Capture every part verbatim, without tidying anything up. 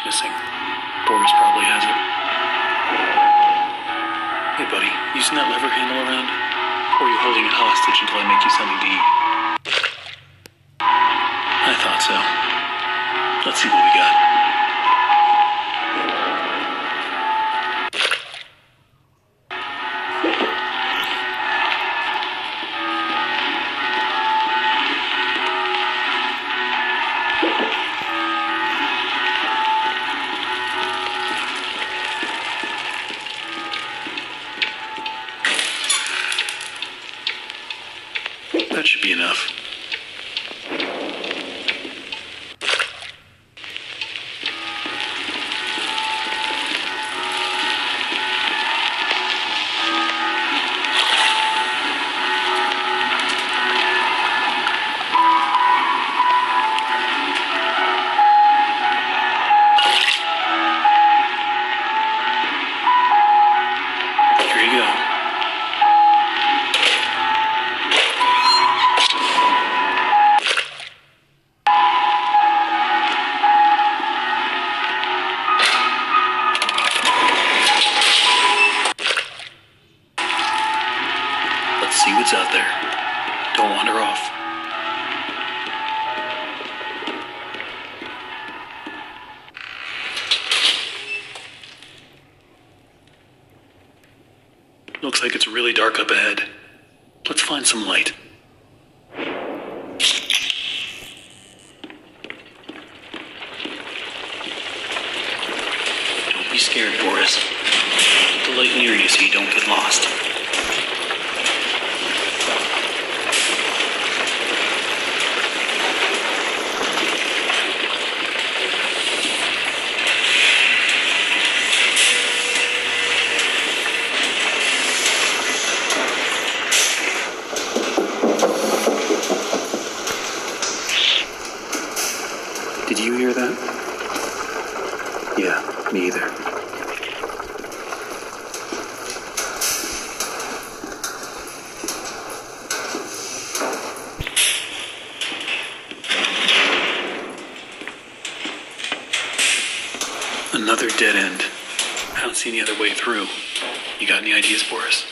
missing. Boris probably has it. Hey, buddy, using that lever handle around? Or are you holding it hostage until I make you something to eat? I thought so. Let's see what we got. That should be enough. Here you go. Let's see what's out there. Don't wander off. Looks like it's really dark up ahead. Let's find some light. Don't be scared, Boris. Keep the light near you so you don't get lost. Did you hear that? Yeah, me either. Another dead end. I don't see any other way through. You got any ideas, Boris?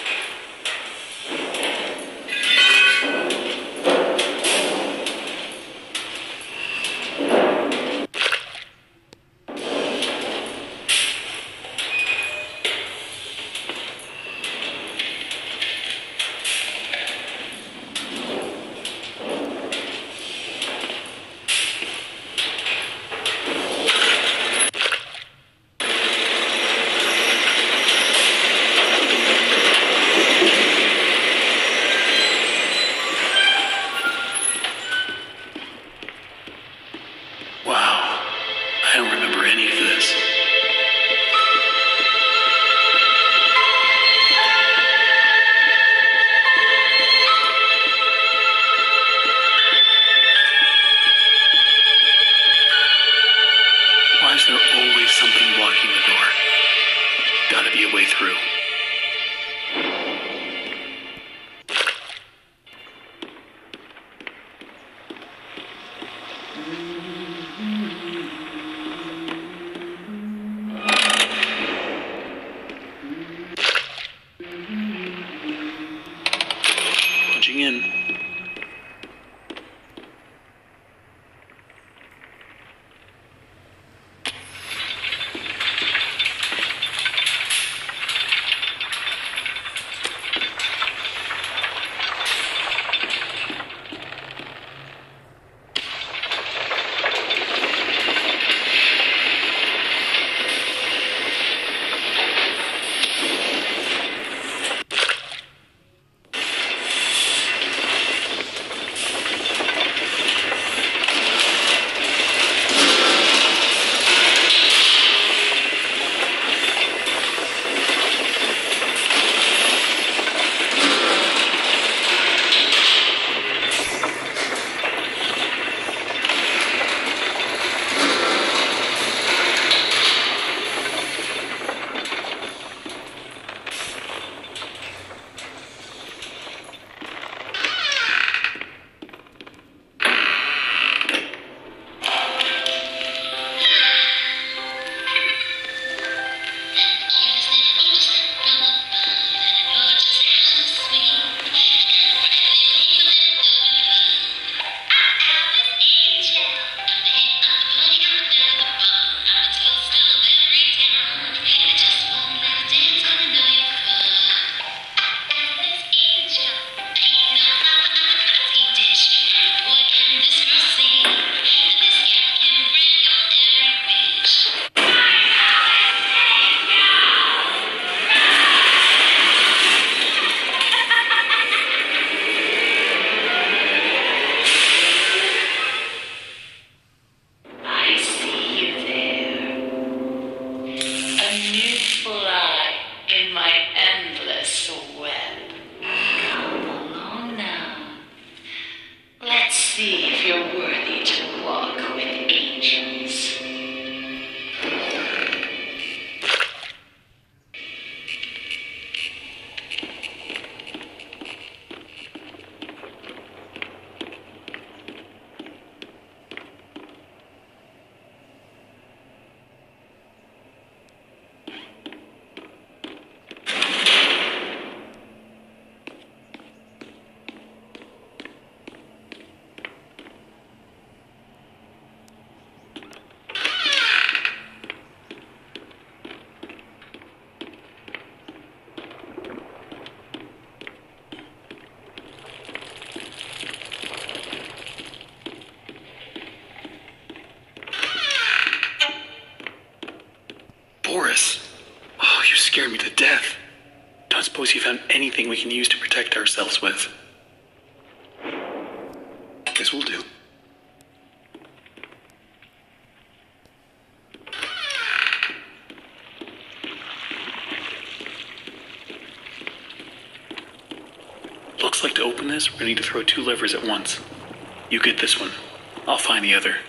Wow, I don't remember any of this. Why is there always something blocking the door? Gotta be a way through. Punching in. you're worthy to walk with angels. Boris. Oh, you scared me to death. Don't suppose you found anything we can use to protect ourselves with. Guess we'll do. Looks like to open this, we're gonna need to throw two levers at once. You get this one. I'll find the other.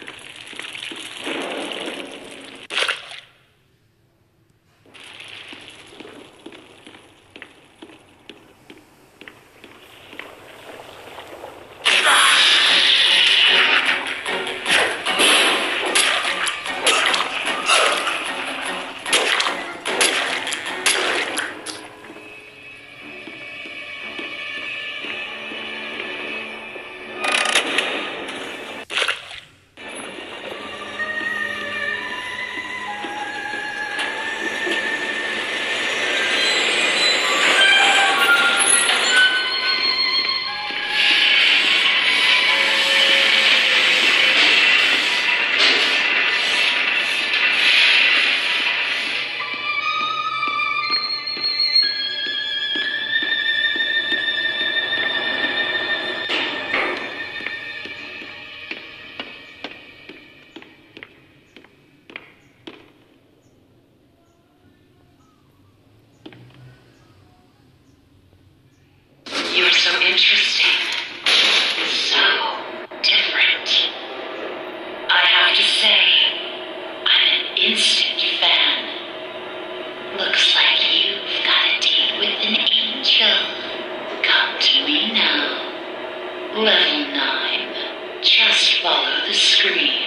You're so interesting. So different. I have to say, I'm an instant fan. Looks like you've got a date with an angel. Come to me now. Level nine. Just follow the screams.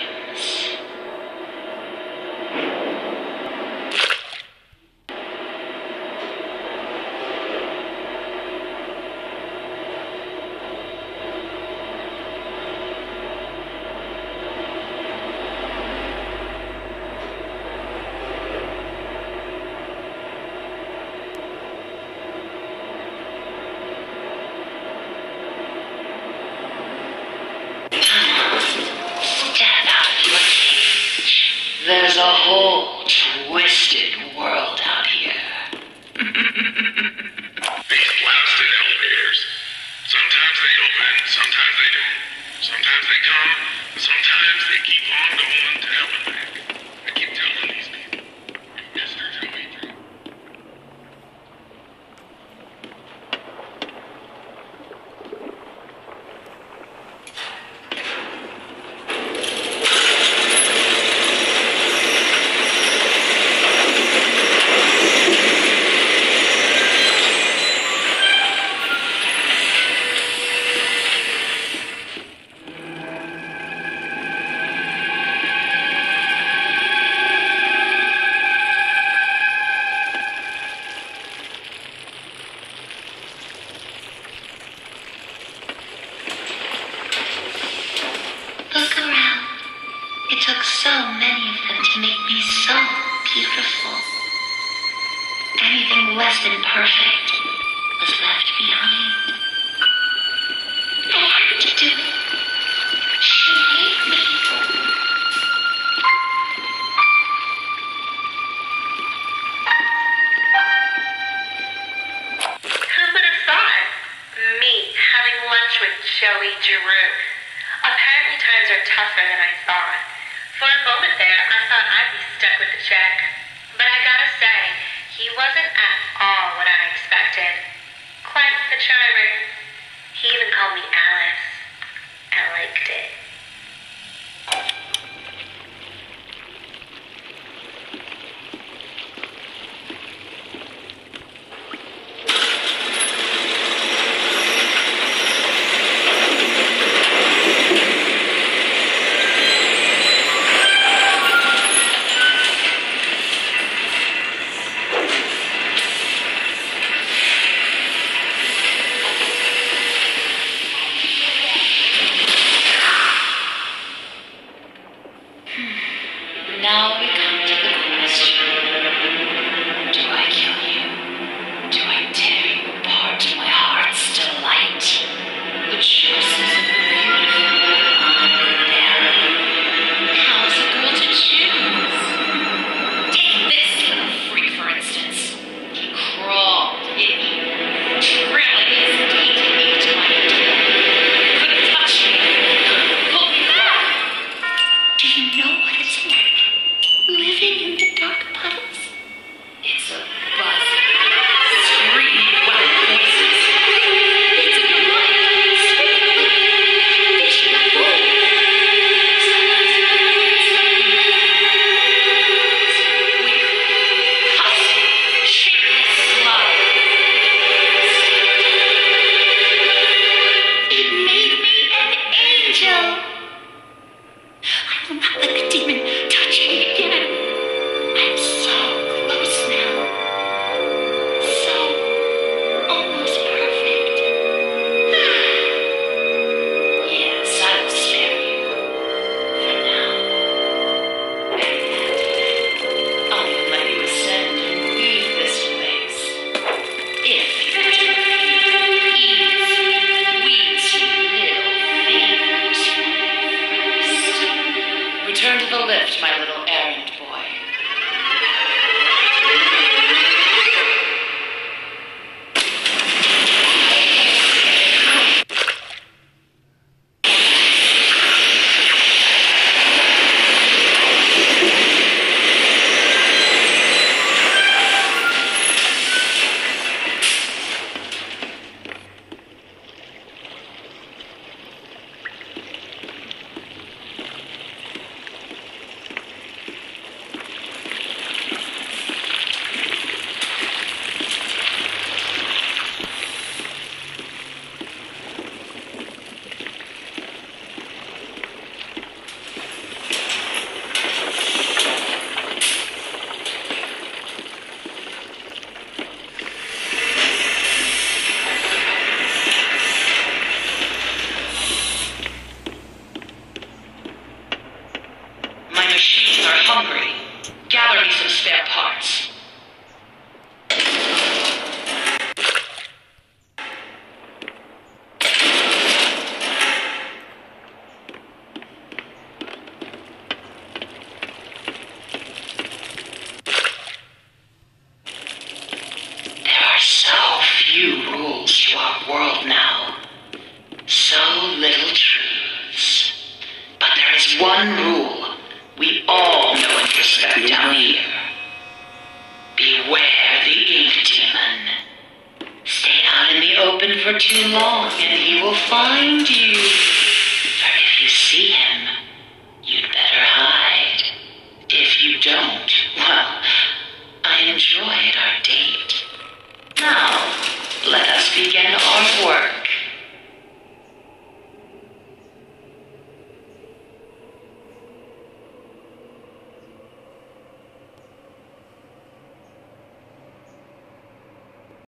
There's a whole twisted world out here. These blasted elevators. Sometimes they open, sometimes they don't. Sometimes they come, sometimes they keep on going to hell and back. I keep telling these people, Mister Joey Drew. Look around. It took so many of them to make me so beautiful. Anything less than perfect was left behind. I had to do it. She made me. Who would have thought? Me having lunch with Joey Drew. Apparently times are tougher than I thought. For a moment there, I thought I'd be stuck with the check. But I gotta say, he wasn't at all what I expected. Quite the charmer. He even called me Alice. I liked it. lift, my little errand boy. Hungry. Gather me some spare parts. There are so few rules to our world now. So little truths. But there is one rule we all know and respect down here. Beware the ink demon. Stay out in the open for too long and he will find you. For if you see him,